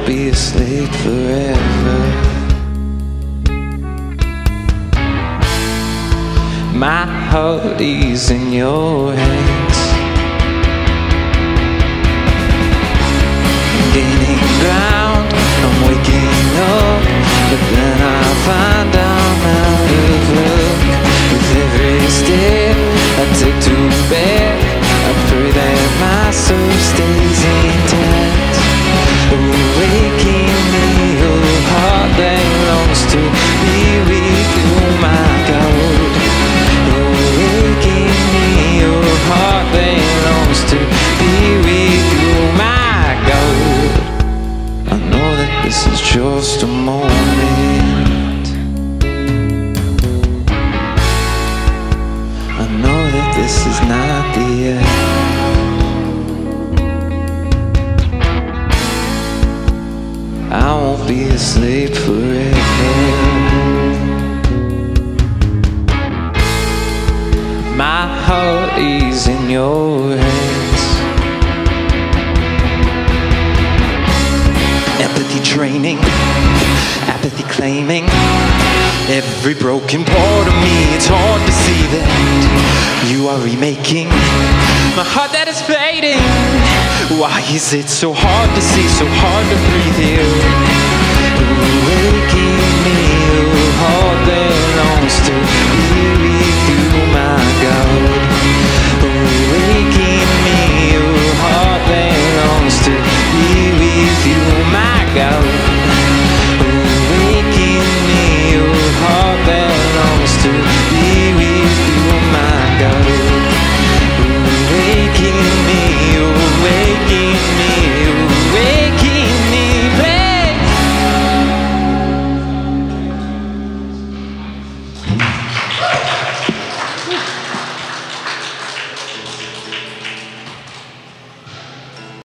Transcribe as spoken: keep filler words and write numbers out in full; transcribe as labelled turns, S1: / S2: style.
S1: be a slave forever. My heart is in your hands. Gaining ground, I'm waking up, but then I find I'm out of luck. With every step I take to back, I pray that my soul stays intact. Awaken me, oh heart that longs to be with you, my God. Awaken me, oh heart that longs to be with you, my God. I know that this is just a moment. I know that this is not the end. I won't be a slave forever. My heart is in your hands. Empathy training, apathy claiming every broken part of me. It's hard to see that you are remaking my heart that is fading. Why is it so hard to see, so hard to breathe here? Awaken me, oh heart that longs to be with you, my God. Awaken